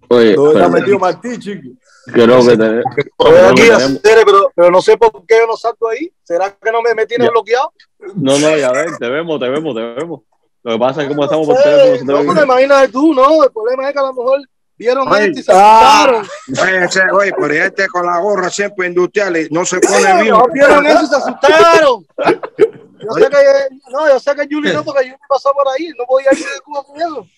Oye, ¿Dónde está metido Martí, chico? Creo que tenemos. Estoy aquí, pero no sé por qué yo no salgo ahí. ¿Será que no me tiene bloqueado? No, ya ven, te vemos. Lo que pasa es que como estamos por sé, teléfono. No, me imagínate tú, ¿no? El problema es que a lo mejor vieron esto y se asustaron. Oye, pero este con la gorra siempre industrial y no se pone bien. No vieron eso y se asustaron. Yo sé que Juli no, porque Juli pasó por ahí, no podía irse de Cuba con eso.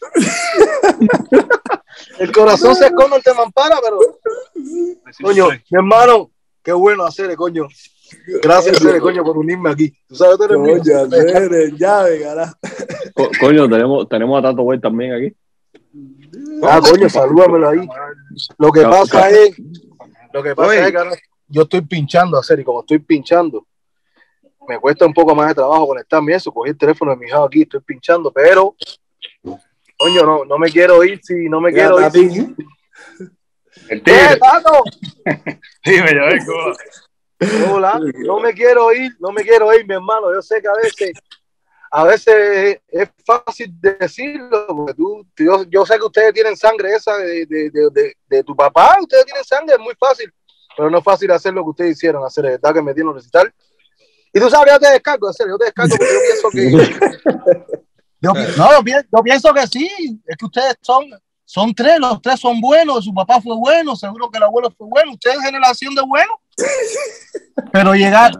El corazón se esconde ante mampara, pero coño, mi hermano, qué bueno hacer, coño. Gracias, Cere, coño, por unirme aquí. Tú sabes, tú eres mío. Cere, llave, carajo. Coño, tenemos a Tato Boy también aquí. Coño, salúdamelo ahí. Lo que pasa es que ahora yo estoy pinchando a Cere, y como estoy pinchando, me cuesta un poco más de trabajo conectarme eso. Cogí el teléfono de mi hija aquí, estoy pinchando, pero coño, no me quiero ir si no me quiero ir. ¿Qué, Tato? Dime, ya ves cómo. Hola, no me quiero ir, mi hermano. Yo sé que a veces es fácil decirlo, porque yo sé que ustedes tienen sangre esa de tu papá, ustedes tienen sangre, es muy fácil, pero no es fácil hacer lo que ustedes hicieron, hacer el verdad que me dieron recital. Y tú sabes que yo te descargo, en serio, yo te descargo porque yo pienso que... yo pienso que sí, es que ustedes son tres, los tres son buenos, su papá fue bueno, seguro que el abuelo fue bueno, ustedes son generación de buenos. Pero llegar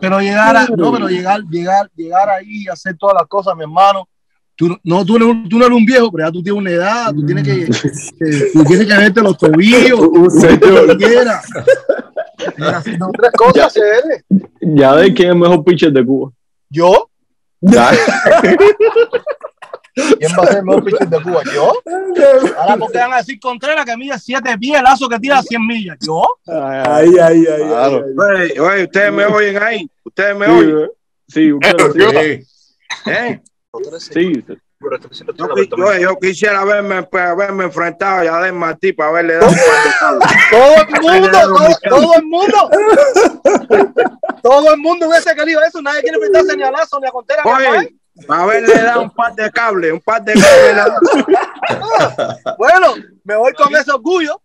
ahí y hacer todas las cosas, mi hermano. Tú no eres un viejo, pero ya tú tienes una edad, tú tienes que verte los tobillos, haciendo tres cosas, Ya ves quién es el mejor pitcher de Cuba. ¿Yo? ¿Quién va a ser el mejor pitcher de Cuba? ¿Yo? Ahora porque van a decir Contreras que mide 7 pies, Lazo que tira 100 millas. ¿Yo? Ahí. Oye, ¿ustedes me oyen ahí? ¿Ustedes me oyen? Sí, sí. Yo quisiera verme enfrentado a Adel Martí para verle dar un todo el mundo hubiese querido eso. Nadie quiere enfrentarse ni a Lazo ni a Contreras. Para haberle dado un par de cables. Bueno, me voy con ese orgullo.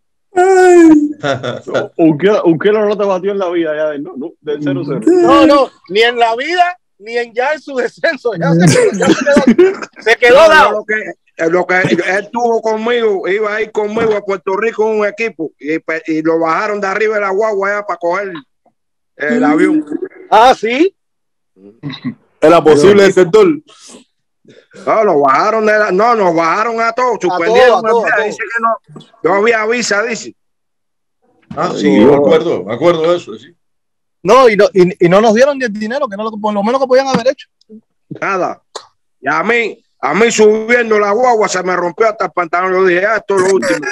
Unquero no te batió en la vida ya, no, del 0-0. No, ni en la vida, ni en su descenso. Se quedó dado. Lo que él tuvo conmigo, iba a ir conmigo a Puerto Rico en un equipo y lo bajaron de arriba de la guagua allá para coger el avión. ¿Sí? ¿Era posible el sector? No, lo bajaron nos bajaron a todos, suspendieron. Dice que no había visa, dice. Sí, me acuerdo de eso, sí. No, y no nos dieron ni el dinero, que no, por lo menos que podían haber hecho. Nada. Y a mí subiendo la guagua se me rompió hasta el pantalón. Yo dije, esto es lo último.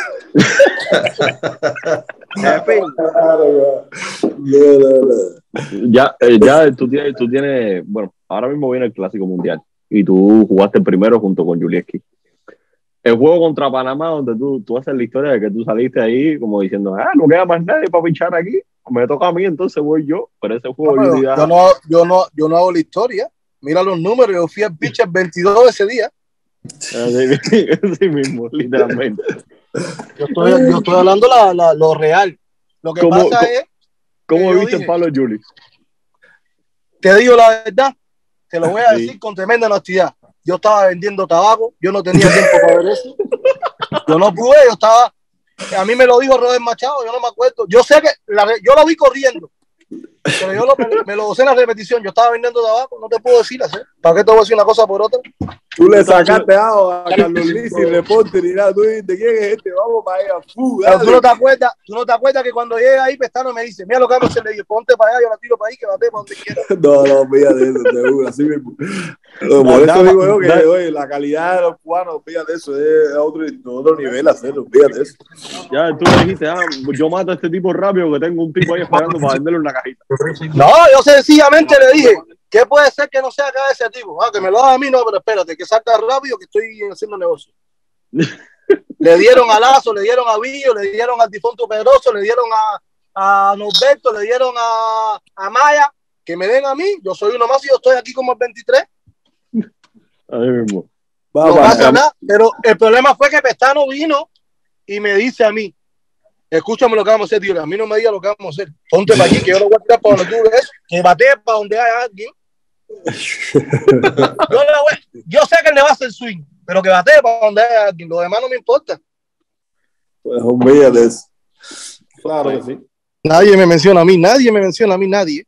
Ya tú tienes, bueno, ahora mismo viene el Clásico Mundial y tú jugaste el primero junto con Julieski. El juego contra Panamá, donde tú haces la historia de que tú saliste ahí como diciendo, no queda más nadie para pinchar aquí, me toca a mí, entonces voy yo. Pero ese juego yo no hago la historia. Mira los números, yo fui al pitcher 22 ese día. Así mismo, literalmente. Yo estoy hablando lo real. Lo que pasa es... ¿Cómo viste el palo de Juli? Te digo la verdad, te lo voy a decir con tremenda honestidad. Yo estaba vendiendo tabaco, yo no tenía tiempo para ver eso. Yo no pude, a mí me lo dijo Robert Machado, yo no me acuerdo. Yo sé que yo lo vi corriendo, pero yo me lo gocé en la repetición. Yo estaba vendiendo tabaco, no te puedo decir, ¿para qué te voy a decir una cosa por otra? Tú le sacaste a Carlos Liz y reporte ni nada. Tú dices, ¿quién es este? Vamos para allá. ¿Tú no te acuerdas que cuando llegué ahí, Pestano me dice, mira lo que vamos a hacer? Le digo, ponte para allá, yo la tiro para ahí, que bate para donde quiera. No, fíjate eso, seguro, así mismo. Por eso digo yo que oye, la calidad de los cubanos, fíjate eso, es otro nivel hacerlo, fíjate eso. Ya tú me dijiste, yo mato a este tipo rápido que tengo un tipo ahí esperando para venderlo en la cajita. No, yo sencillamente le dije, ¿qué puede ser que no sea acá ese tipo? Que me lo haga a mí, no, pero espérate, que salga rápido que estoy haciendo negocio. Le dieron a Lazo, le dieron a Villo, le dieron al difunto Pedroso, le dieron a Norberto, le dieron a Maya, que me den a mí, yo soy uno más y yo estoy aquí como el 23. Ahí mismo. No pasa nada, pero el problema fue que Pestano vino y me dice a mí, Escúchame lo que vamos a hacer, tío. A mí no me digas lo que vamos a hacer. Ponte para aquí, que yo lo voy a tirar para donde tú ves. Que batee para donde haya alguien. Yo sé que le va a hacer swing, pero que batee para donde haya alguien. Lo demás no me importa. Pues olvídate eso. Claro que sí. Nadie me menciona a mí, nadie.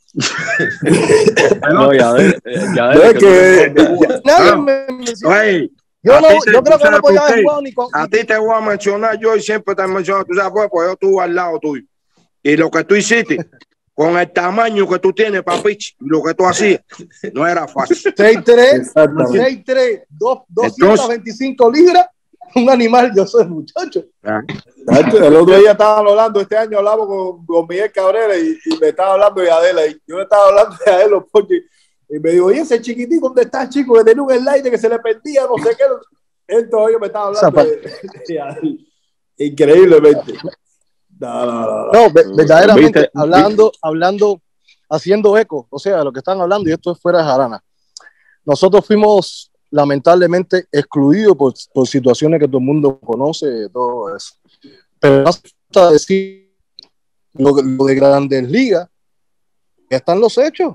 No, ya ves, Nadie me menciona. Yo creo que no voy a haber jugado ni con. A ti te voy a mencionar yo y siempre te menciono, tú sabes, pues yo estuve al lado tuyo. Y lo que tú hiciste, con el tamaño que tú tienes, papi, lo que tú hacías, no era fácil. 6'3", 225 libras, un animal, yo soy muchacho. El otro día estaban hablando, este año hablamos con Miguel Cabrera y me estaba hablando de Adela. Y yo le estaba hablando de Adela porque y me dijo, oye, ese chiquitico, ¿dónde está, chico? Que tenía un slide que se le perdía, no sé qué. Él todavía me estaba hablando de Adela. Increíblemente. No, verdaderamente, hablando, haciendo eco, o sea, lo que están hablando, y esto es fuera de jarana. Nosotros fuimos lamentablemente excluidos por situaciones que todo el mundo conoce, todo eso. Pero hasta decir lo de Grandes Ligas, ya están los hechos.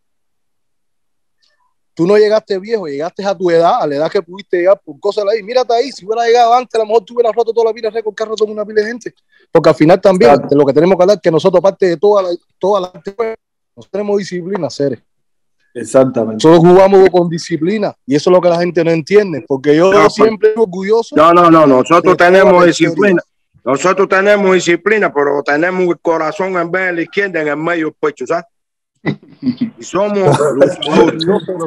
Tú no llegaste viejo, llegaste a tu edad, a la edad que pudiste llegar por cosas ahí. Mírate ahí, si hubiera llegado antes, a lo mejor tú hubieras roto toda la vida récord que ha roto una pila de gente. Porque al final también, de lo que tenemos que hablar, que nosotros, aparte de toda la nosotros tenemos disciplina, seres. Exactamente. Nosotros jugamos con disciplina y eso es lo que la gente no entiende, porque yo siempre estoy orgulloso. No, nosotros tenemos disciplina. Nosotros tenemos disciplina, pero tenemos el corazón en vez de la izquierda, en el medio del pecho, ¿sabes? Y somos luchadores.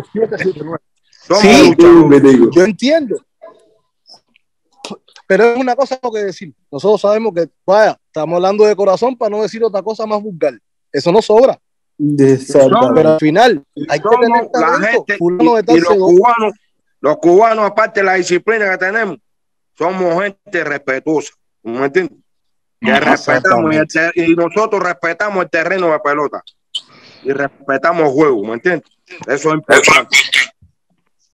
Sí, yo entiendo. Pero es una cosa que decir. Nosotros sabemos que, vaya, estamos hablando de corazón para no decir otra cosa más vulgar. Eso no sobra. Pero al final hay que tener talento. Y los cubanos, aparte de la disciplina que tenemos, somos gente respetuosa, ¿me entiendes? Que respetamos y nosotros respetamos el terreno de pelota y respetamos el juego, ¿me entiendes? Eso es importante.